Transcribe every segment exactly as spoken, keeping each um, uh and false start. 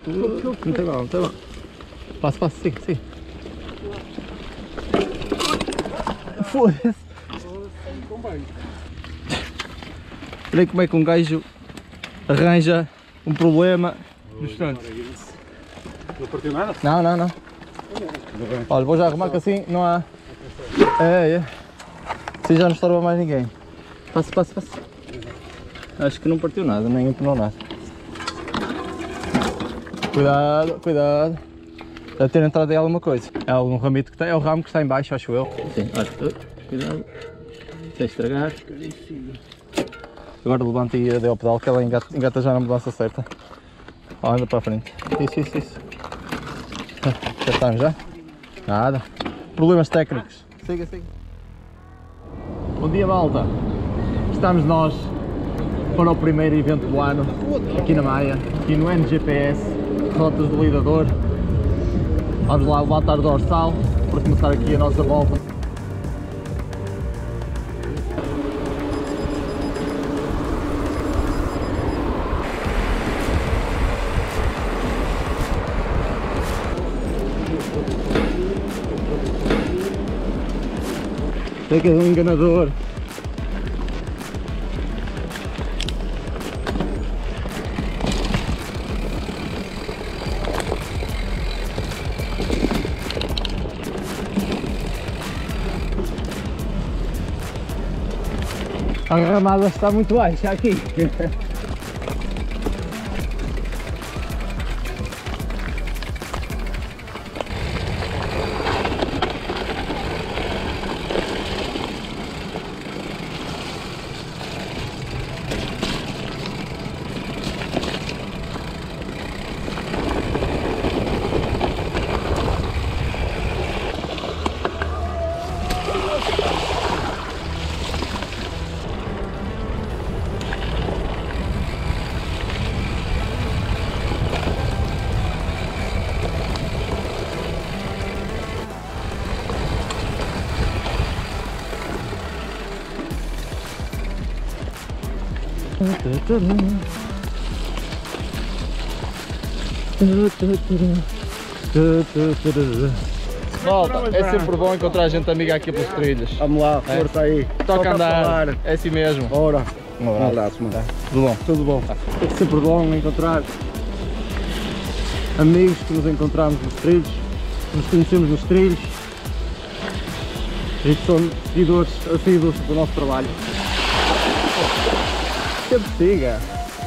Não tem mal, não tem mal. Passa, passa, siga, siga. Foda-se. Olha como é que um gajo arranja um problema no instante. Não partiu nada? Não, não, não. Olha, vou já arrumar que assim não há... É, é. Assim já não estorba mais ninguém. Passa, passa, passa. Acho que não partiu nada, nem empenou nada. Cuidado, cuidado. Deve ter entrado aí alguma coisa. É algum ramito que tem, é o ramo que está em baixo, acho eu. Sim, olha, cuidado. Sem estragar. Agora levanta e dê ao pedal que ela engata, engata já na mudança certa. Ó, anda para a frente. Isso, isso, isso. Já estamos já? Nada. Problemas técnicos. Siga, siga. Bom dia, malta. Estamos nós para o primeiro evento do ano aqui na Maia, aqui no N G P S, Rotas do Lidador. Vamos lá levantar o dorsal para começar aqui a nossa volta. Sei que é um enganador. A ramada está muito baixa aqui. Malta, é sempre bom encontrar gente amiga aqui pelos trilhos. Vamos lá, força aí. Toca andar, é assim mesmo. Ora, Um um abraço. abraço, mano. Tudo bom? Tudo bom. É sempre bom encontrar amigos que nos encontramos nos trilhos, nos conhecemos nos trilhos e que são seguidores assíduos do nosso trabalho. Sempre siga!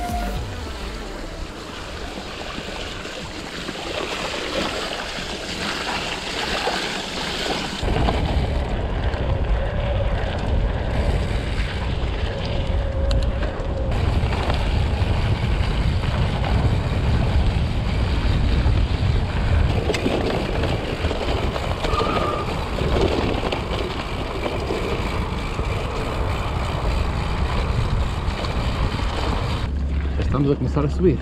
Estamos a começar a subir.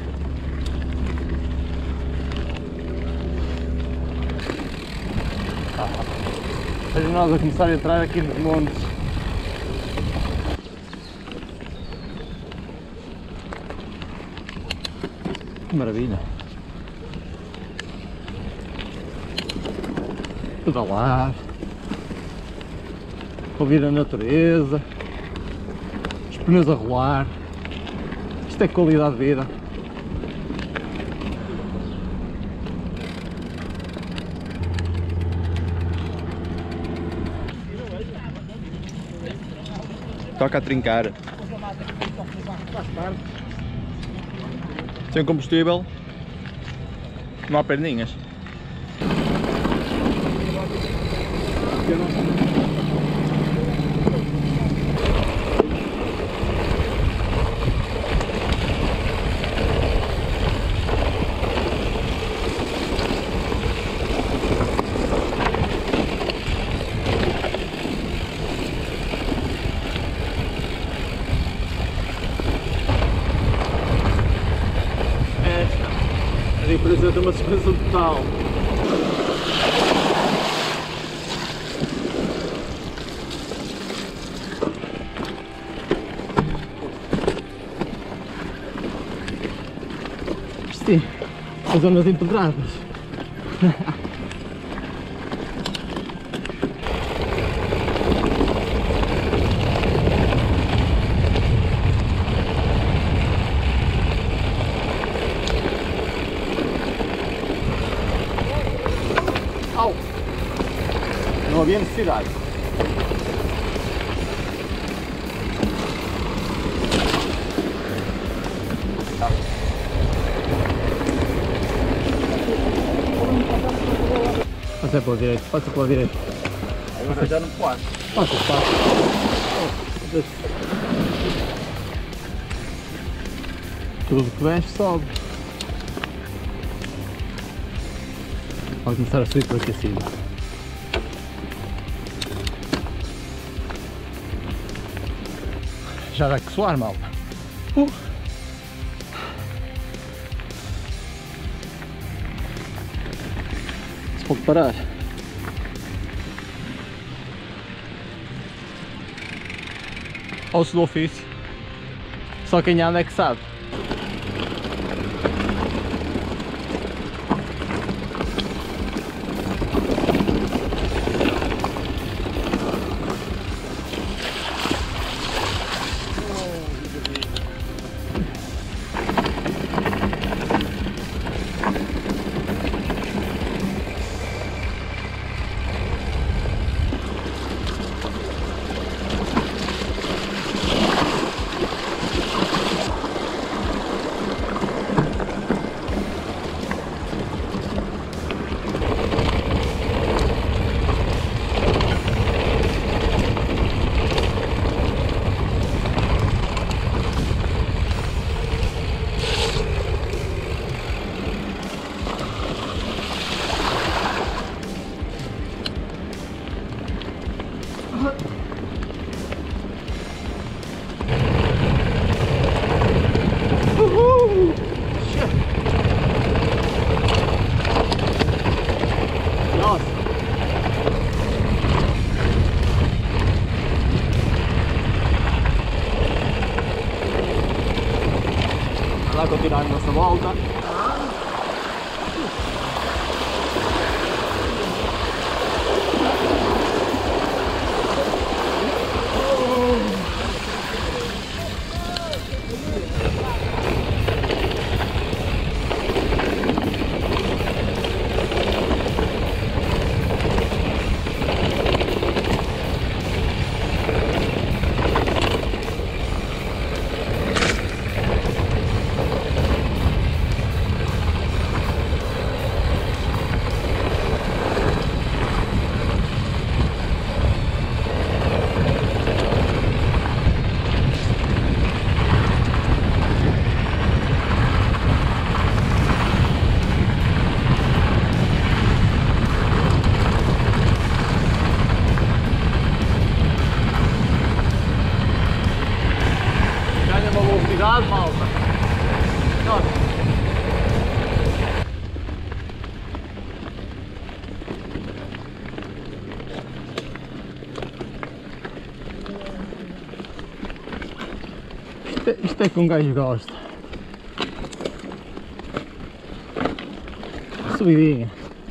Veja nós a começar a entrar aqui nos montes. Que maravilha! Pedalar, ouvir a natureza, os pneus a rolar. Isto é qualidade de vida. Toca a trincar. Sem combustível, não há perninhas. A diferença tem uma suspensão total. Isto As zonas empedradas. Au! Não havia necessidade. Passa pela direita, passa pela direita. Agora já não pode. Passa, passa. Oh, tudo que desce sobe. Pode começar a subir por aqui acima. Já vai que suar, malta. Uh. Se pode parar. Osso do ofício. Só quem anda é que sabe. Vai continuar a nossa volta. Cuidado, malta! Nossa. Isto é, isto é que um gajo gosta. Subidinha.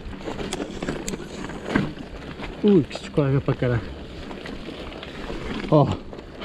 Ui, que se escorrega para caralho. Oh!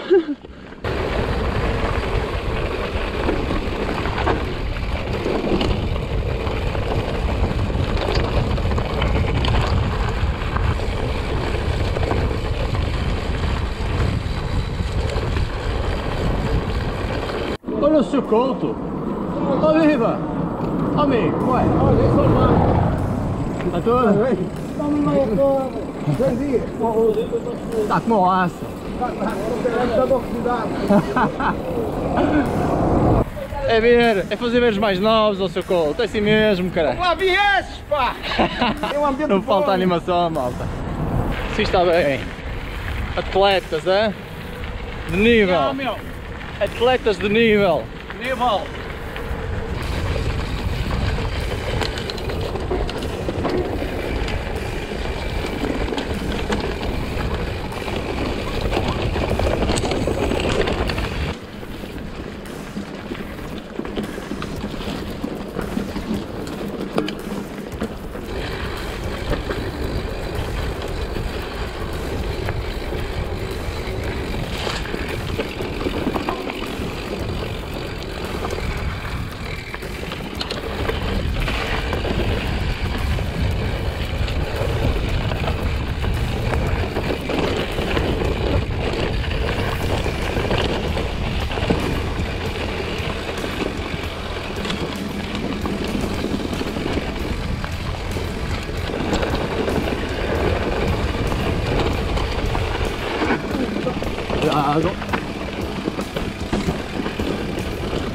Olha o seu conto! Ó viva! Ó amigo, como é? Olha, isso é mal. Está tudo? Estamos na outra. Dois dias. Está como o aço! Está de oportunidade. É ver, é fazer ver os mais novos ao seu conto, é assim mesmo, caralho! Lá viesses, pá! Eu ambiente Não falta animação, malta! Se está bem! Atletas, é? De nível! Não, meu. Atletas de nível! Nível.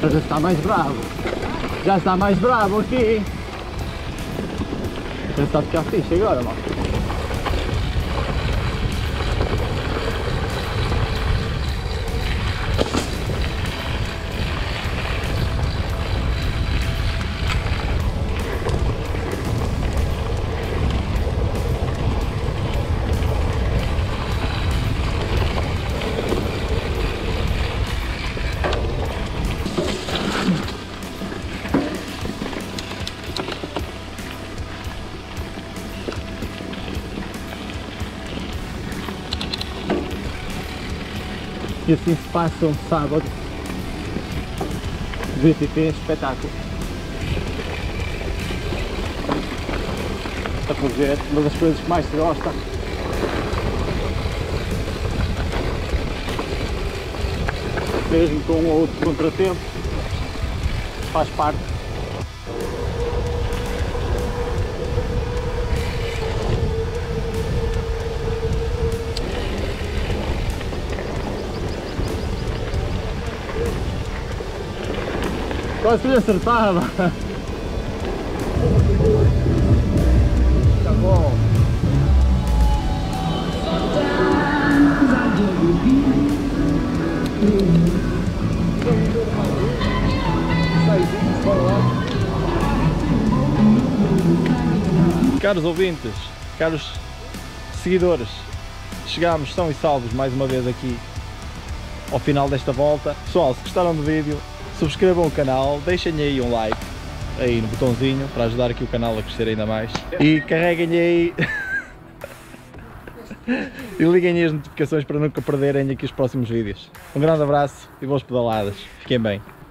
Mas já está mais bravo. Já está mais bravo aqui. Já está a ficar fixe agora, mano. E assim se passa um sábado V T T espetáculo. A fazer uma das coisas que mais se gosta. Mesmo com um ou outro contratempo, faz parte. Quase lhe acertava. Tá bom. Caros ouvintes, caros seguidores, chegámos são e salvos mais uma vez aqui ao final desta volta. Pessoal, se gostaram do vídeo, subscrevam o canal, deixem aí um like aí no botãozinho para ajudar aqui o canal a crescer ainda mais e carreguem aí e liguem aí as notificações para nunca perderem aqui os próximos vídeos. Um grande abraço e boas pedaladas, fiquem bem.